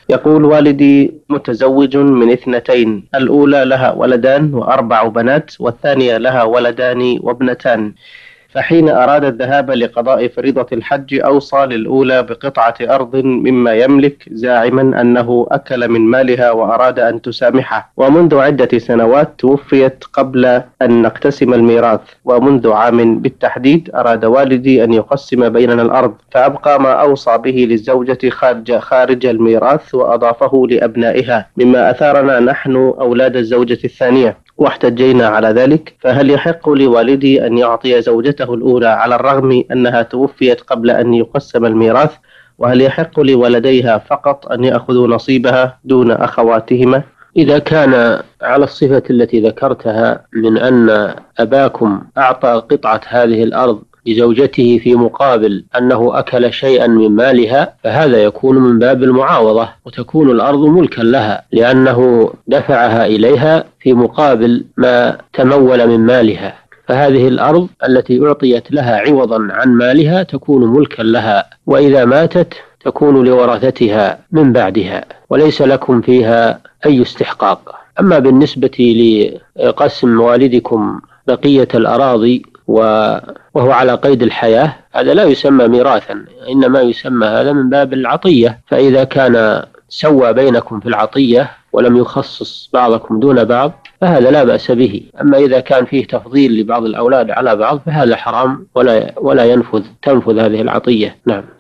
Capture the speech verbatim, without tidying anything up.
يقول: والدي متزوج من اثنتين، الأولى لها ولدان وأربع بنات، والثانية لها ولدان وابنتان. فحين أراد الذهاب لقضاء فريضة الحج أوصى للأولى بقطعة أرض مما يملك، زاعما أنه أكل من مالها وأراد أن تسامحه. ومنذ عدة سنوات توفيت قبل أن نقتسم الميراث، ومنذ عام بالتحديد أراد والدي أن يقسم بيننا الأرض، فأبقى ما أوصى به للزوجة خارج, خارج الميراث وأضافه لأبنائها، مما أثارنا نحن أولاد الزوجة الثانية واحتجينا على ذلك. فهل يحق لوالدي أن يعطي زوجته الأولى على الرغم أنها توفيت قبل أن يقسم الميراث؟ وهل يحق لولديها فقط أن يأخذوا نصيبها دون أخواتهما؟ إذا كان على الصفة التي ذكرتها من أن أباكم أعطى قطعة هذه الأرض لزوجته في مقابل أنه أكل شيئا من مالها، فهذا يكون من باب المعاوضة، وتكون الأرض ملكا لها لأنه دفعها إليها في مقابل ما تمول من مالها. فهذه الأرض التي أعطيت لها عوضا عن مالها تكون ملكا لها، وإذا ماتت تكون لورثتها من بعدها، وليس لكم فيها أي استحقاق. أما بالنسبة لقسم والدكم بقية الأراضي وهو على قيد الحياة، هذا لا يسمى ميراثا، إنما يسمى هذا من باب العطية. فإذا كان سوى بينكم في العطية ولم يخصص بعضكم دون بعض فهذا لا بأس به. أما إذا كان فيه تفضيل لبعض الأولاد على بعض فهذا حرام، ولا ولا ينفذ تنفذ هذه العطية. نعم.